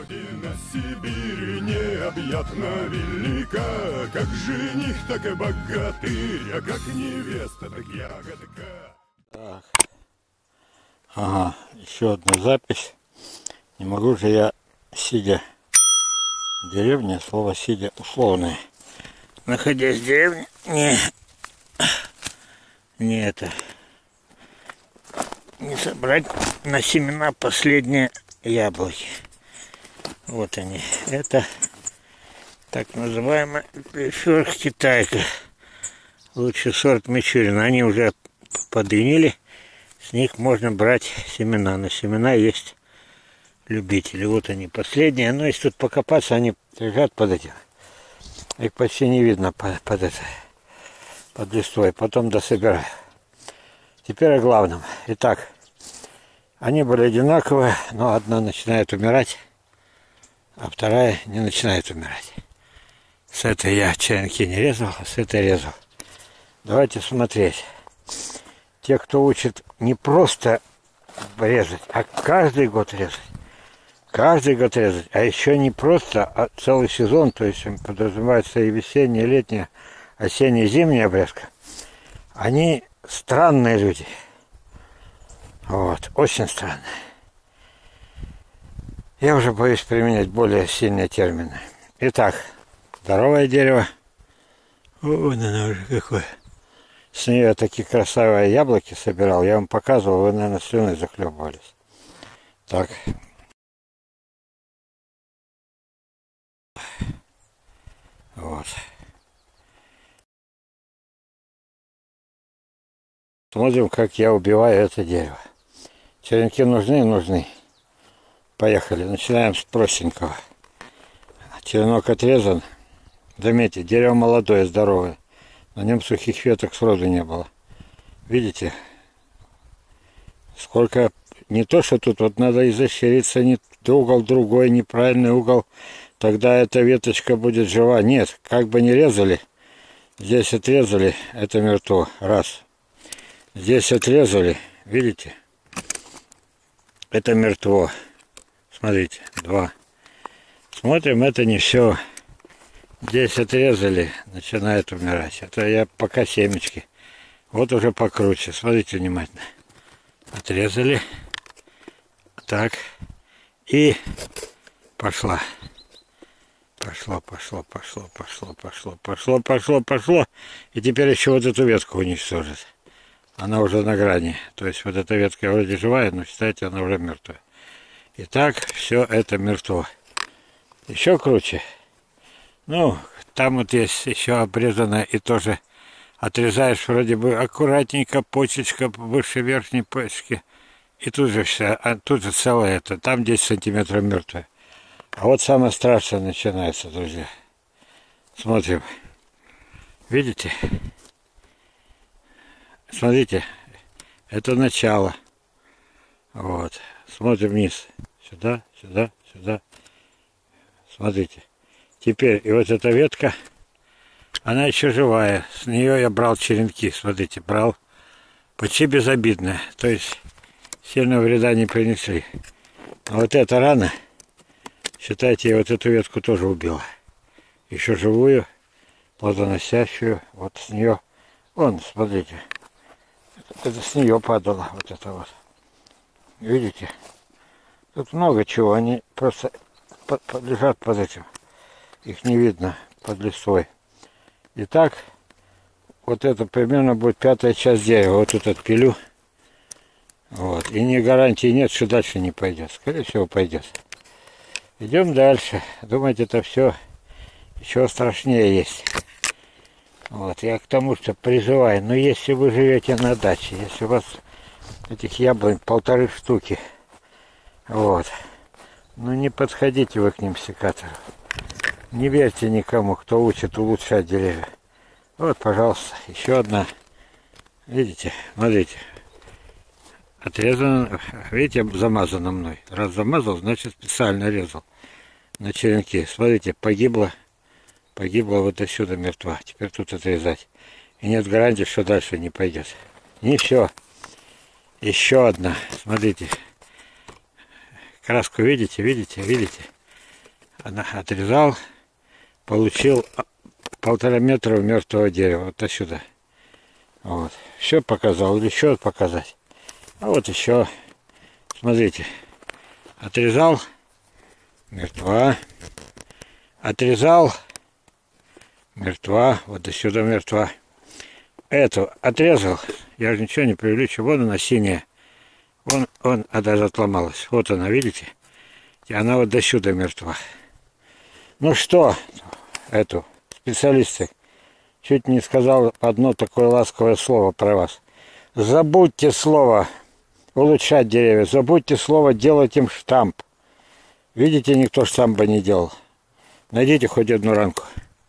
Родина Сибири необъятно велика, как жених, так и богатырь, а как невеста, так ягодка. Так. Ага, еще одна запись. Не могу же я, сидя в деревне, слово сидя условное. Находясь в деревне, не собрать на семена последние яблоки. Вот они. Это так называемая Китайка. Лучший сорт Мичурина. Они уже подгнили. С них можно брать семена. На семена есть любители. Вот они последние. Но если тут покопаться, они лежат под этим. Их почти не видно под листвой. Потом дособираю. Теперь о главном. Итак, они были одинаковые, но одна начинает умирать, а вторая не начинает умирать. С этой я черенки не резал, а с этой резал. Давайте смотреть. Те, кто учит не просто резать, а каждый год резать. Каждый год резать. А еще не просто, а целый сезон, то есть подразумевается и весенняя, и летняя, осенняя, зимняя обрезка. Они странные люди. Вот, очень странные. Я уже боюсь применять более сильные термины. Итак, здоровое дерево. Вон оно уже какое. С нее я такие красивые яблоки собирал. Я вам показывал, вы, наверное, слюной захлебывались. Так. Вот. Смотрим, как я убиваю это дерево. Черенки нужны? Нужны. Поехали. Начинаем с простенького. Черенок отрезан. Заметьте, дерево молодое, здоровое. На нем сухих веток сроду не было. Видите? Сколько... Не то, что тут вот надо изощриться, не угол другой, неправильный угол. Тогда эта веточка будет жива. Нет, как бы не резали. Здесь отрезали, это мертво. Раз. Здесь отрезали, видите? Это мертво. Смотрите, два. Смотрим, это не все. Здесь отрезали, начинает умирать. Это я пока семечки. Вот уже покруче. Смотрите внимательно. Отрезали. Так. И пошла. Пошло. И теперь еще вот эту ветку уничтожит. Она уже на грани. То есть вот эта ветка вроде живая, но считайте, она уже мертвая. Итак, все это мертво. Еще круче. Ну, там вот есть еще обрезанное и тоже отрезаешь вроде бы аккуратненько, почечка выше верхней почки. И тут же вся, тут же целое это. Там 10 сантиметров мертвое. А вот самое страшное начинается, друзья. Смотрим. Видите? Смотрите. Это начало. Вот. Смотрим вниз. Сюда. Смотрите. Теперь, и вот эта ветка, она еще живая. С нее я брал черенки. Смотрите, брал. Почти безобидная. То есть, сильного вреда не принесли. А вот эта рана... Считайте, я вот эту ветку тоже убила. Еще живую, плодоносящую. Вот с нее, вон, смотрите, это с нее падало, вот это вот. Видите? Тут много чего, они просто лежат под этим. Их не видно под листвой. Итак, вот это примерно будет 5-я часть дерева. Вот тут отпилю. Вот. И ни гарантии нет, что дальше не пойдет. Скорее всего, пойдет. Идем дальше. Думаете, это все еще страшнее есть. Вот, я к тому, что призываю. Но если вы живете на даче, если у вас этих яблонь 1,5 штуки, вот, ну не подходите вы к ним секатору. Не верьте никому, кто учит улучшать деревья. Вот, пожалуйста, еще одна. Видите, смотрите. Отрезано, видите, замазано мной. Раз замазал, значит специально резал на черенки. Смотрите, погибла вот отсюда мертва. Теперь тут отрезать. И нет гарантии, что дальше не пойдет. Не все. Еще одна. Смотрите. Краску видите? отрезал, получил 1,5 метра мертвого дерева. Вот отсюда. Вот. Все показал. Или еще показать. А вот еще. Смотрите. Отрезал. Мертва. Отрезал. Мертва. Вот отсюда мертва. Эту отрезал. Я же ничего не привлечу. Вон она синяя. Вон она даже отломалась. Вот она, видите? И она вот до сюда мертва. Ну что, эту специалисты, чуть не сказал одно такое ласковое слово про вас. Забудьте слово улучшать деревья, забудьте слово делать им штамп. Видите, никто штампа не делал. Найдите хоть одну ранку.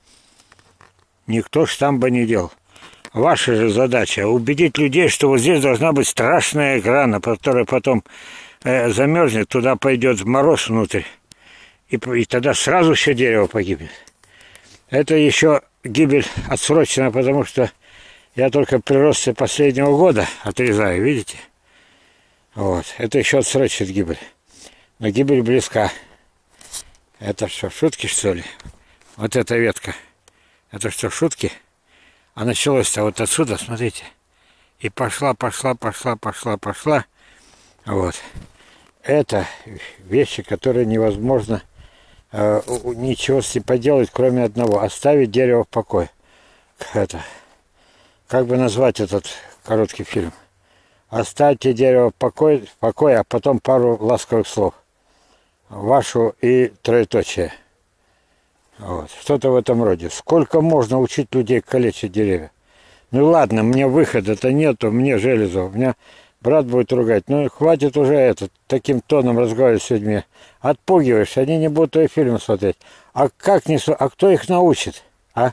Никто штампа не делал. Ваша же задача убедить людей, что вот здесь должна быть страшная грана, которая потом замерзнет, туда пойдет мороз внутрь. И тогда сразу все дерево погибнет. Это еще гибель отсрочена, потому что я только при росте последнего года отрезаю, видите? Вот. Это еще отсрочит гибель. Но гибель близка. Это что, шутки, что ли? Вот эта ветка. Это что, шутки? А началось-то вот отсюда, смотрите. И пошла. Вот. Это вещи, которые невозможно ничего с ним поделать, кроме одного. Оставить дерево в покое. Это. Как бы назвать этот короткий фильм? Оставьте дерево в покое, а потом пару ласковых слов. Вашу и троеточие. Вот. Что-то в этом роде. Сколько можно учить людей калечить деревья? Ну ладно, мне выхода-то нету, мне железо. У меня брат будет ругать. Ну хватит уже таким тоном разговаривать с людьми. Отпугиваешь, они не будут твои фильмы смотреть. А кто их научит? А?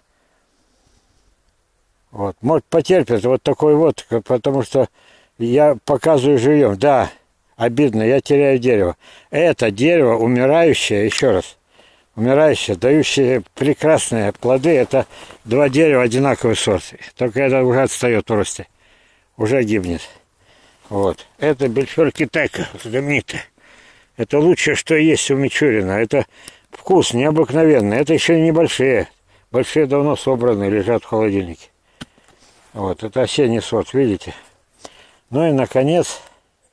Вот. Может, потерпят вот такой вот, потому что я показываю живьем. Да, обидно, я теряю дерево. Это дерево умирающее, еще раз. Умирающие, дающие прекрасные плоды, это два дерева одинаковый сорт. Только это уже отстает в росте. Уже гибнет. Вот. Это Бельфор Китайка, знаменитая. Это лучшее, что есть у Мичурина. Это вкус необыкновенный. Это еще небольшие. Большие давно собраны, лежат в холодильнике. Вот. Это осенний сорт, видите? Ну и наконец,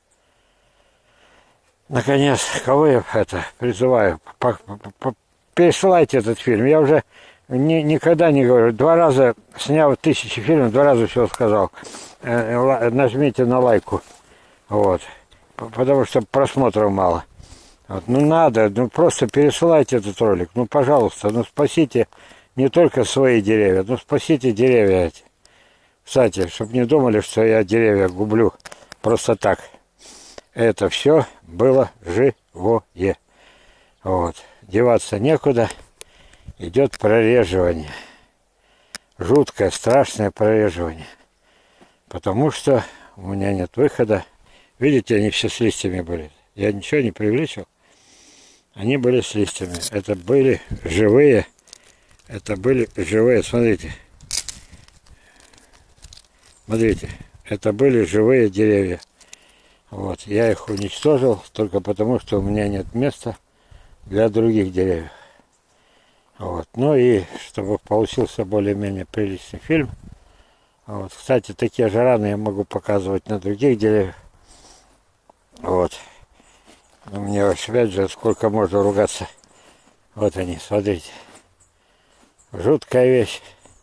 кого я призываю? Пересылайте этот фильм. Я уже никогда не говорю. 2 раза снял 1000 фильмов, 2 раза все сказал. Нажмите на лайку. Вот. Потому что просмотров мало. Вот. Ну надо, просто пересылайте этот ролик. Ну пожалуйста, спасите не только свои деревья, спасите деревья эти. Кстати, чтобы не думали, что я деревья гублю просто так. Это все было живое. Вот. Деваться некуда. Идет прореживание. Жуткое, страшное прореживание. Потому что у меня нет выхода. Видите, они все с листьями были. Я ничего не привлечил. Они были с листьями. Это были живые. Смотрите. Смотрите. Это были живые деревья. Вот. Я их уничтожил только потому, что у меня нет места для других деревьев. Вот. Ну и чтобы получился более-менее приличный фильм. Вот. Кстати, такие же раны я могу показывать на других деревьях. Вот. Но мне опять же сколько можно ругаться. Вот они, смотрите. Жуткая вещь.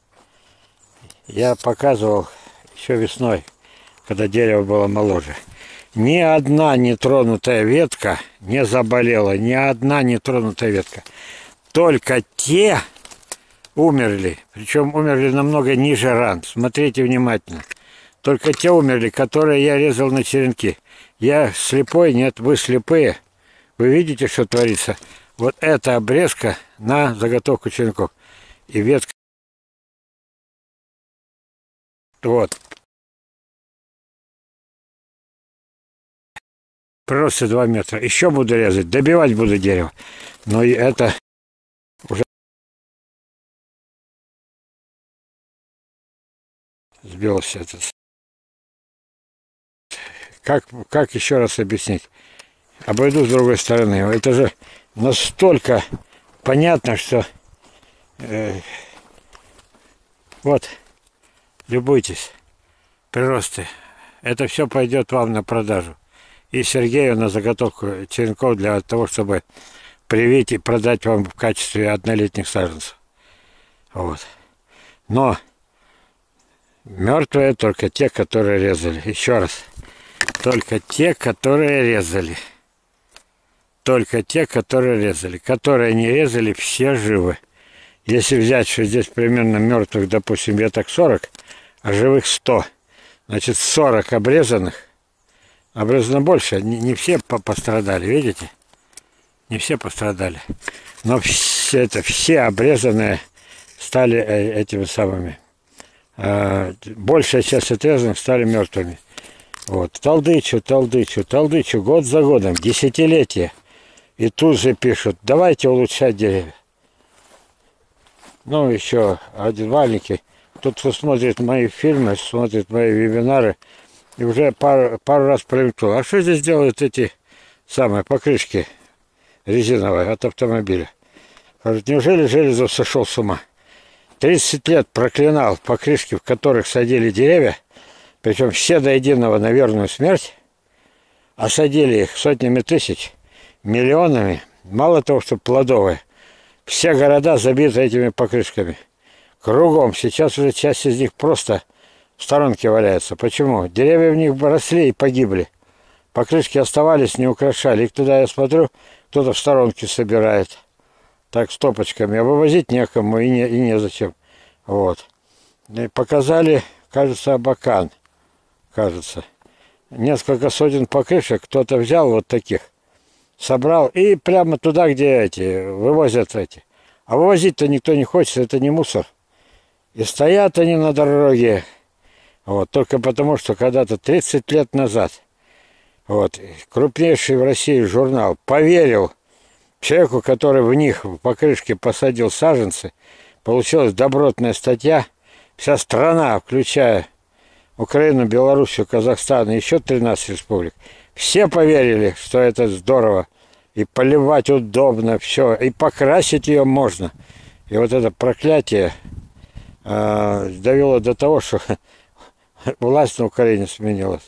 Я показывал еще весной, когда дерево было моложе. Ни одна нетронутая ветка не заболела. Ни одна нетронутая ветка. Только те умерли. Причем умерли намного ниже ран. Смотрите внимательно. Только те умерли, которые я резал на черенки. Я слепой? Нет, вы слепые. Вы видите, что творится? Вот это обрезка на заготовку черенков. И ветка. Вот. Просто 2 метра. Еще буду резать, добивать буду дерево. Но и это уже сбился этот. Как еще раз объяснить? Обойду с другой стороны. Это же настолько понятно, что вот, любуйтесь, приросты. Это все пойдет вам на продажу. И Сергею на заготовку черенков для того, чтобы привить и продать вам в качестве однолетних саженцев. Вот. Но мертвые только те, которые резали. Еще раз. Только те, которые резали. Только те, которые резали. Которые не резали, все живы. Если взять, что здесь примерно мертвых, допустим, веток 40, а живых 100, значит 40 обрезанных. Обрезано больше. Не все пострадали, видите? Не все пострадали. Но все обрезанные стали этими самыми. Большая часть отрезанных стали мертвыми. Вот. Толдычу, год за годом, десятилетия. И тут же пишут, давайте улучшать деревья. Ну, еще один маленький. Тут смотрит мои фильмы, смотрит мои вебинары. И уже пару раз привыкнул. А что здесь делают эти самые покрышки резиновые от автомобиля? Говорит, неужели Железов сошел с ума? 30 лет проклинал покрышки, в которых садили деревья, причем все до единого на верную смерть, а садили их сотнями тысяч, миллионами. Мало того, что плодовые, все города забиты этими покрышками. Кругом. Сейчас уже часть из них просто в сторонке валяется. Почему? Деревья в них росли и погибли. Покрышки оставались, не украшали. И туда я смотрю, кто-то в сторонке собирает. Так, стопочками. А вывозить некому и незачем. Вот. И показали, кажется, Абакан. Кажется. Несколько сотен покрышек кто-то взял вот таких. Собрал и прямо туда, где эти вывозят эти. А вывозить-то никто не хочет, это не мусор. И стоят они на дороге. Вот, только потому, что когда-то 30 лет назад вот, крупнейший в России журнал поверил человеку, который в них в покрышке посадил саженцы. Получилась добротная статья. Вся страна, включая Украину, Белоруссию, Казахстан и еще 13 республик, все поверили, что это здорово. И поливать удобно, все. И покрасить ее можно. И вот это проклятие довело до того, что власть на Украине сменилась.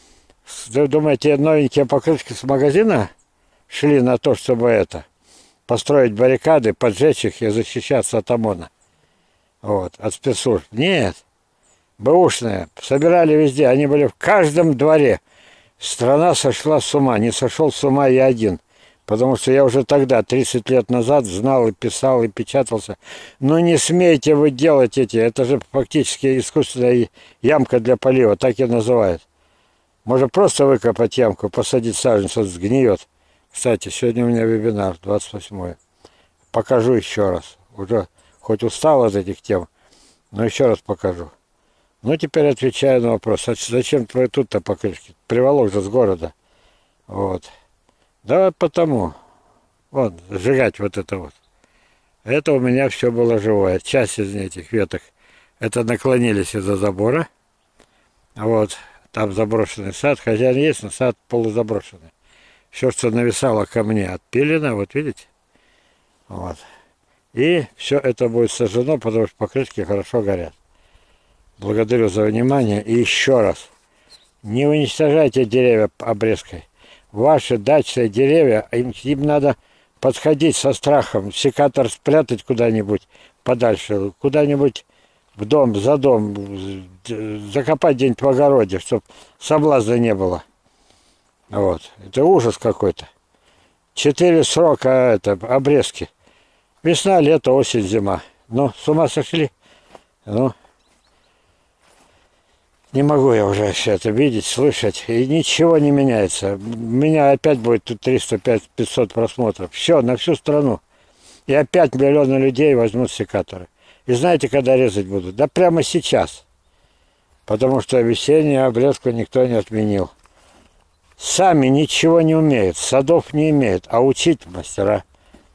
Вы думаете, новенькие покрышки с магазина шли на то, чтобы построить баррикады, поджечь их и защищаться от ОМОНа? Вот, от спецслужб. Нет. Бэушные. Собирали везде. Они были в каждом дворе. Страна сошла с ума. Не сошел с ума я один. Потому что я уже тогда, 30 лет назад, знал и писал, и печатался. Но не смейте вы делать это же фактически искусственная ямка для полива, так и называют. Можно просто выкопать ямку, посадить саженец, он сгниет. Кстати, сегодня у меня вебинар, 28-е. Покажу еще раз. Уже хоть устал от этих тем, но еще раз покажу. Ну, теперь отвечаю на вопрос. А зачем тут-то покрышки? Приволок же с города. Вот. Да потому. Вот, сжигать вот это вот. Это у меня все было живое. Часть из этих веток. Это наклонились из-за забора. Вот. Там заброшенный сад. Хозяин есть, но сад полузаброшенный. Все, что нависало ко мне, отпилено. Вот видите? Вот. И все это будет сожжено, потому что покрышки хорошо горят. Благодарю за внимание. И еще раз. Не уничтожайте деревья обрезкой. Ваши дачные деревья, им надо подходить со страхом, секатор спрятать куда-нибудь подальше, куда-нибудь в дом, за дом, закопать где-нибудь в огороде, чтобы соблазна не было. Вот. Это ужас какой-то. 4 срока обрезки. Весна, лето, осень, зима. Ну, с ума сошли? Ну, не могу я уже все это видеть, слышать, и ничего не меняется. У меня опять будет тут 300-500 просмотров. Все, на всю страну. И опять миллионы людей возьмут секаторы. И знаете, когда резать будут? Да прямо сейчас. Потому что весеннюю обрезку никто не отменил. Сами ничего не умеют, садов не имеют, а учить мастера.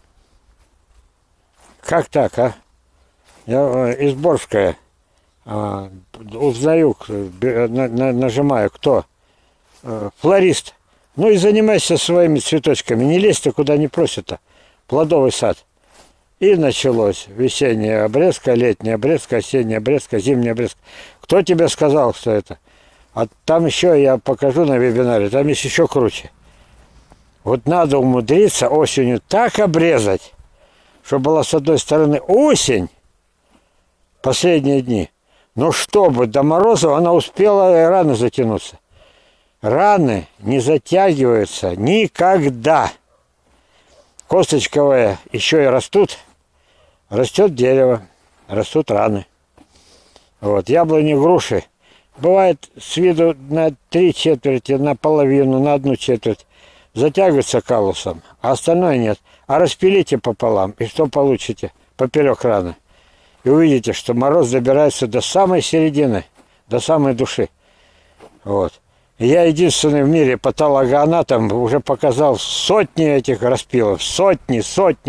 Как так, а? Я из Борская. Узнаю, нажимаю, кто? Флорист. Ну и занимайся своими цветочками. Не лезь ты куда не просят-то. Плодовый сад. И началось весенняя обрезка, летняя обрезка, осенняя обрезка, зимняя обрезка. Кто тебе сказал, что это? А там еще я покажу на вебинаре, там есть еще круче. Вот надо умудриться осенью так обрезать, чтобы была с одной стороны осень, последние дни, но чтобы до морозов она успела рано затянуться. Раны не затягиваются никогда. Косточковые еще и растут. Растет дерево, растут раны. Вот, яблони, груши. Бывает с виду на 3/4, на половину, на 1/4. Затягиваются калусом, а остальное нет. А распилите пополам, и что получите? Поперек раны. И увидите, что мороз добирается до самой середины, до самой души. Вот. И я единственный в мире патологоанатом уже показал сотни этих распилов. Сотни.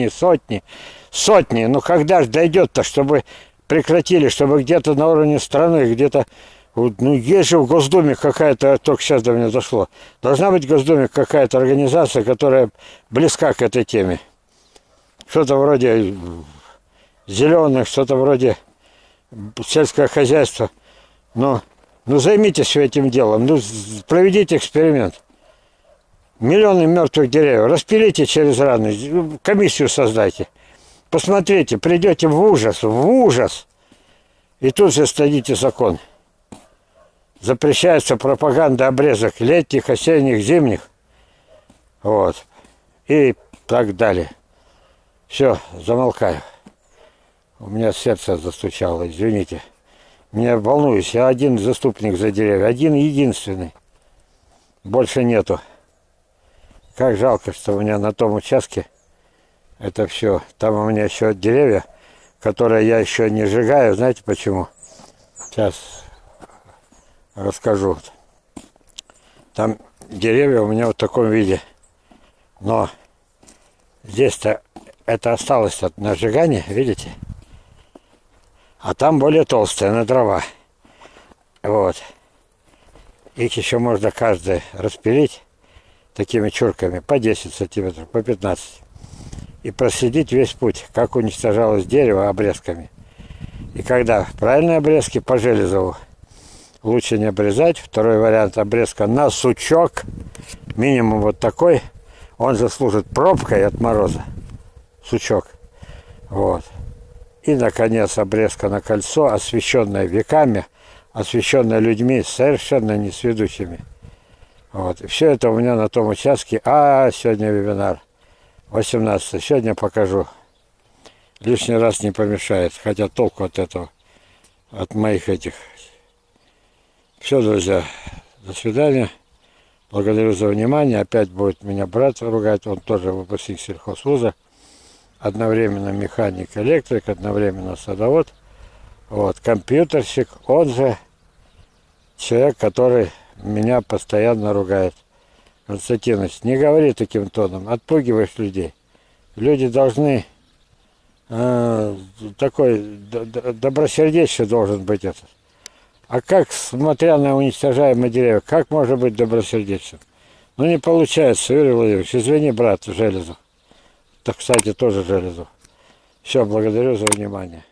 Ну когда же дойдет-то, чтобы прекратили, чтобы где-то на уровне страны, где-то... Ну, есть же в Госдуме какая-то, только сейчас до меня дошло, должна быть в Госдуме какая-то организация, которая близка к этой теме. Что-то вроде зеленых, что-то вроде сельское хозяйство. Но займитесь этим делом, проведите эксперимент. Миллионы мертвых деревьев, распилите через раны, комиссию создайте. Посмотрите, придете в ужас. И тут же стадите закон. Запрещается пропаганда обрезок летних, осенних, зимних. Вот. И так далее. Все, замолкаю. У меня сердце застучало, извините. Меня волнуюсь. Я один заступник за деревья. Один единственный. Больше нету. Как жалко, что у меня на том участке это все. Там у меня еще деревья, которые я еще не сжигаю. Знаете почему? Сейчас расскажу. Там деревья у меня вот в таком виде. Но здесь-то это осталось от нажигания, видите? А там более толстая, на дрова. Вот. Их еще можно каждый распилить такими чурками по 10 сантиметров, по 15. И проследить весь путь, как уничтожалось дерево обрезками. И когда правильные обрезки по Железову, лучше не обрезать. Второй вариант — обрезка на сучок. Минимум вот такой. Он же служит пробкой от мороза. Сучок. Вот. И, наконец, обрезка на кольцо, освещенная веками, освещенная людьми совершенно несведущими. Вот. И все это у меня на том участке. Сегодня вебинар. 18. Сегодня покажу. Лишний раз не помешает. Хотя толку от этого, от моих этих. Все, друзья, до свидания. Благодарю за внимание. Опять будет меня брат ругать. Он тоже выпускник сельхозвуза. Одновременно механик, электрик, одновременно садовод. Вот, компьютерщик. Он же человек, который меня постоянно ругает. Константинович, не говори таким тоном. Отпугиваешь людей. Люди должны... такой добросердечный должен быть этот. А как, смотря на уничтожаемые деревья, как можно быть добросердечным? Ну, не получается, Юрий Владимирович. Извини, брат, Железов. Так, кстати, тоже Железов. Все, благодарю за внимание.